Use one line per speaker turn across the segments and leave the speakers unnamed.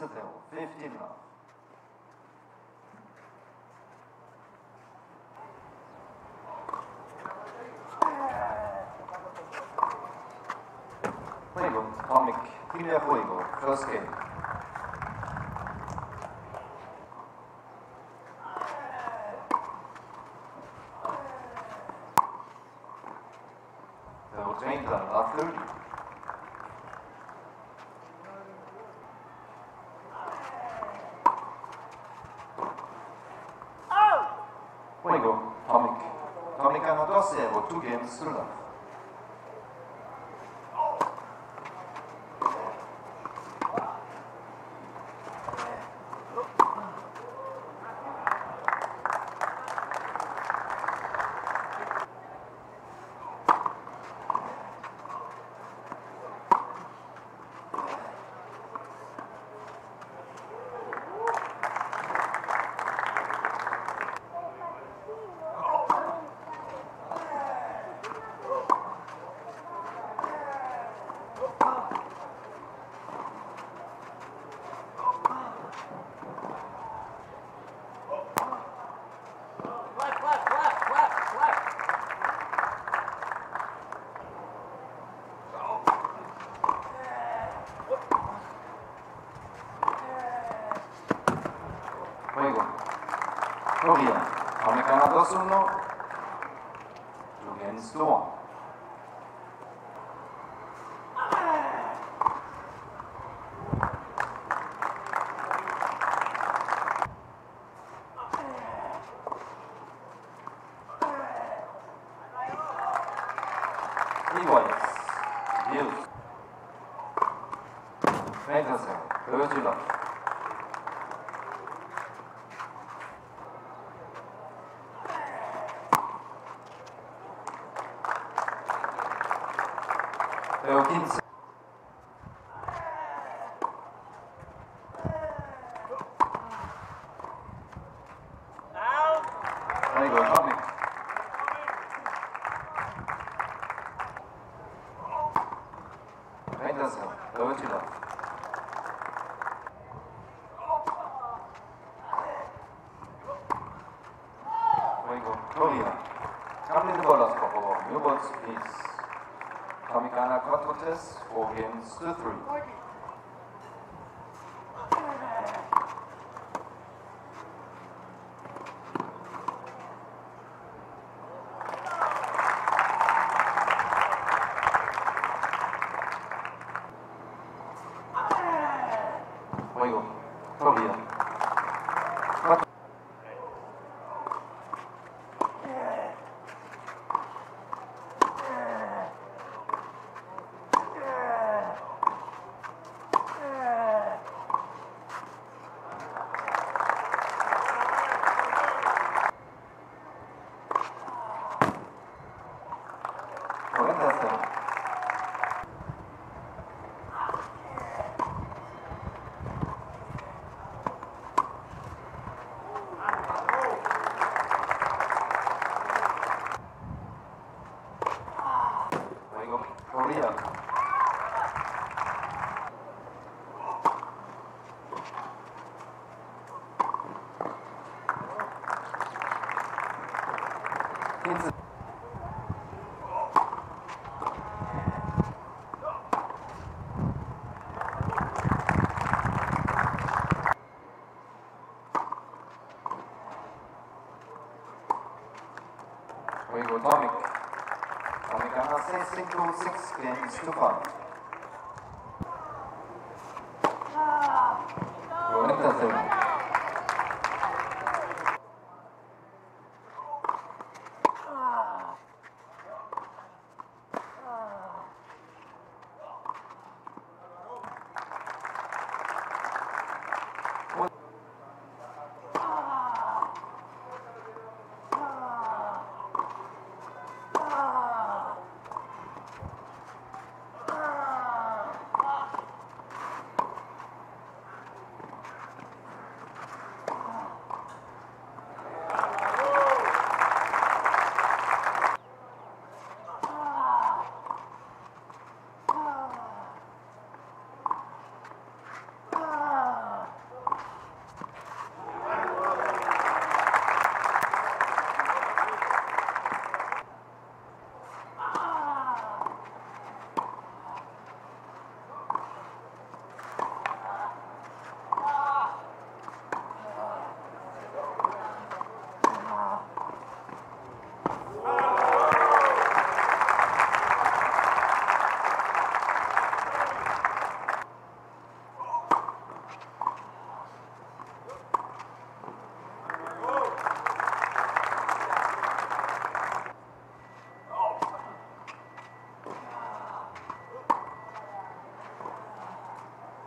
0, 15 love. Juego, Tomic, Tilia Juego, first game. Nummer 20, love 30. Juego, Tomic. Tomic hanno 2-0, 2 games to love. Juego, Korea, Americana 2-1, 2 games to 1. Iguales, Hills, Fantasy, 30 love. Theo 15. Juego, Tomic. Fantasy, 30 love. Juego, Korea. Cambien de bolas, por favor. New balls, please. Tomic gana 4-3, 4 games to 3. Juego, Korea. Korea. Juego, Tomic. Tomic gana 6 games to 5. Juego,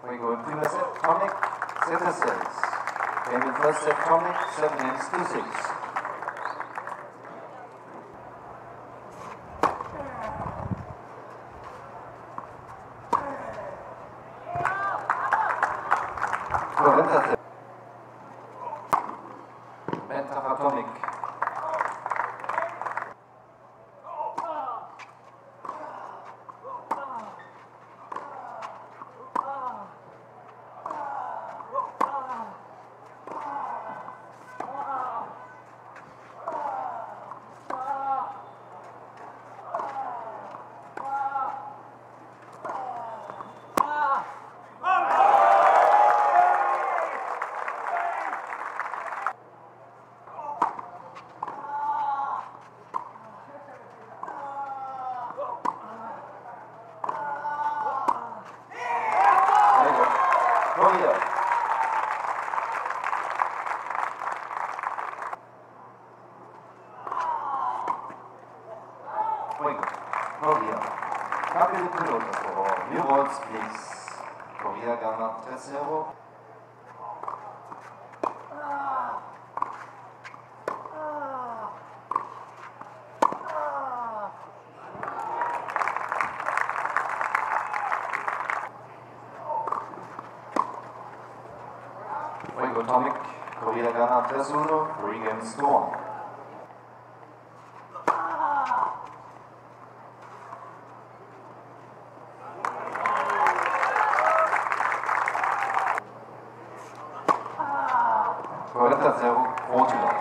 We go into the set, Tomic, set says. Game in first set, Tomic, 7 games to 6. Atomic. Korea. Korea. Capital Piloto for new balls, please. Korea Ghana 3-0. Atomic, Korea Ghana 3-1, 3 games to 1. Korea 0, Portugal.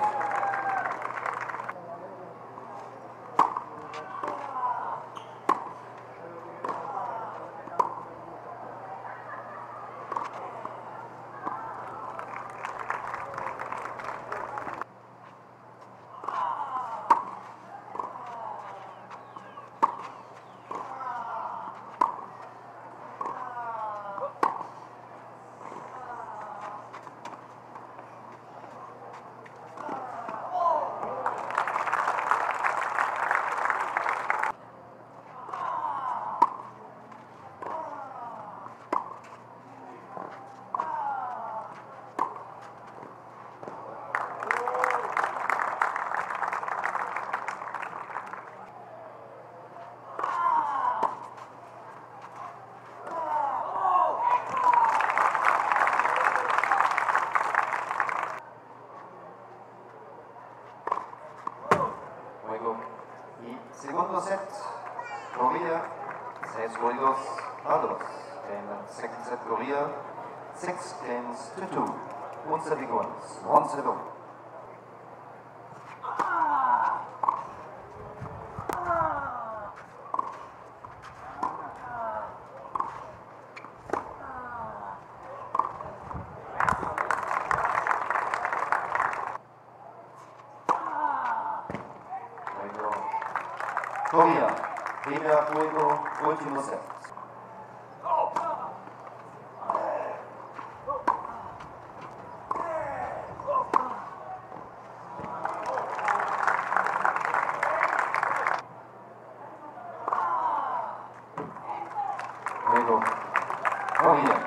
Segundo set, Korea 6 juegos a 2. And second set, Korea 6 games to 2. 1 set equals 1-0. Korea, primer juego, último set. Juego, Korea.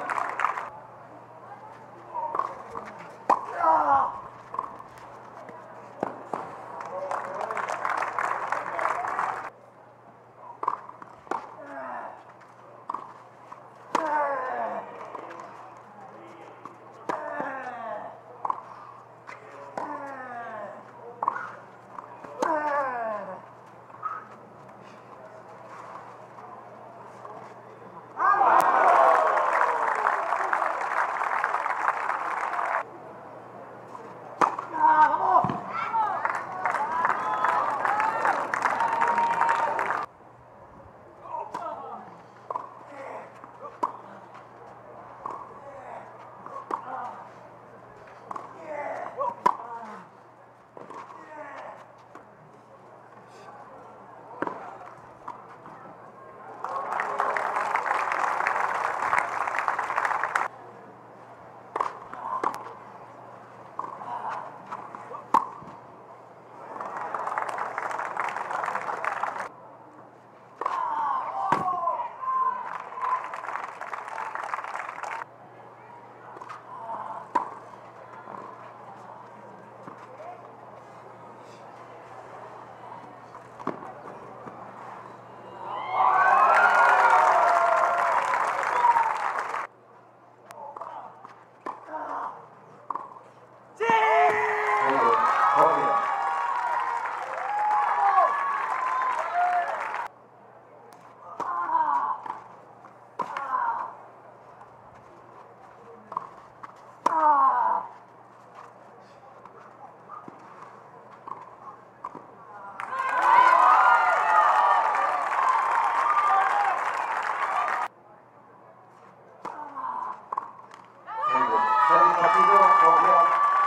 Victoria.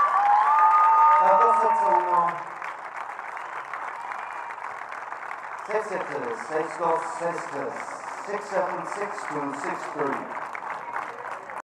14-1. 6 sets, 6-2, 6-7, 6-2, 6-3.